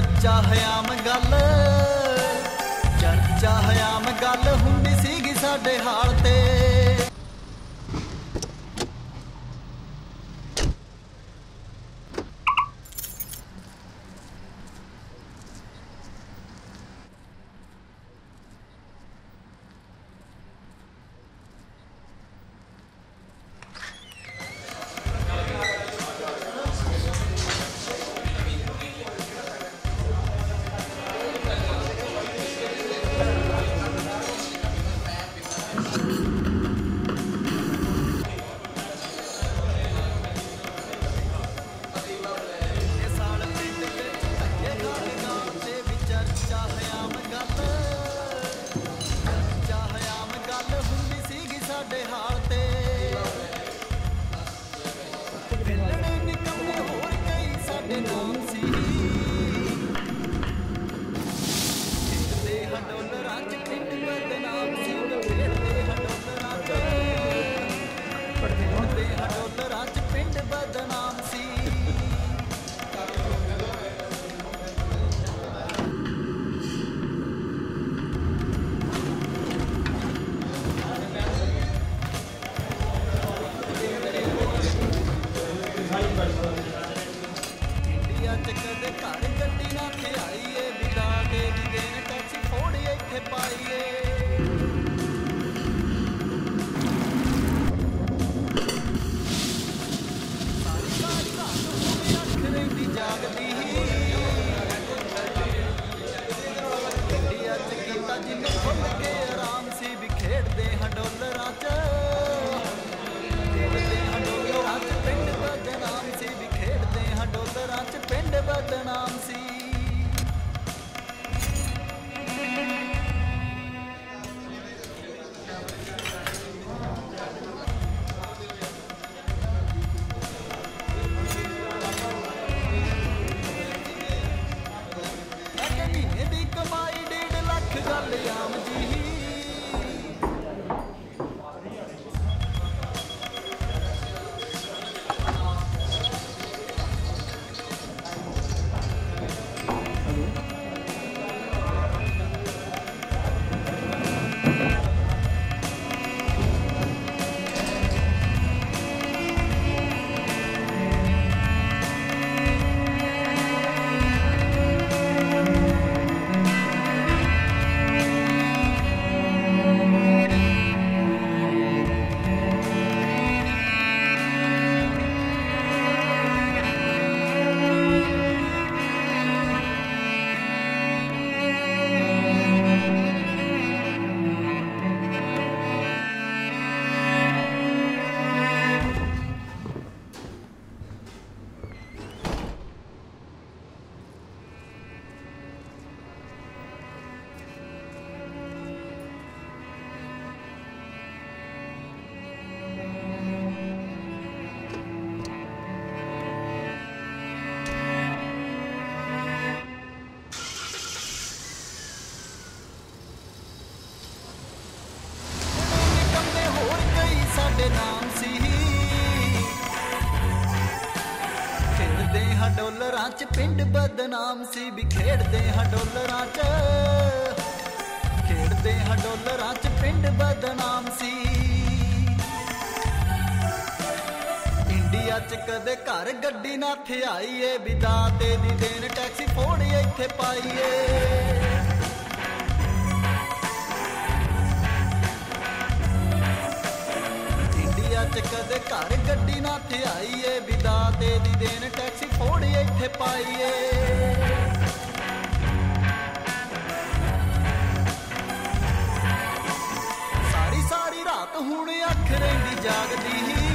चर्चा है आम गल, चर्चा है आम गल हुंदी सीगी साडे हाल ते। डॉलरां च पिंड बदनाम सी भी खेड़दे हां डॉलरां च, खेड़दे हां डॉलरां च पिंड बदनाम सी। इंडिया च कदे घर गड्डी ना थे आईए, विदाते दी देन टैक्सी फोड़ी इत्थे पाईए। च कदे घर गड्डी ना थे आईए, विदाते दी देन टैक्सी फोड़ी इत्थे पाईए। सारी सारी रात हुण अख रहिंदी जागदी ही,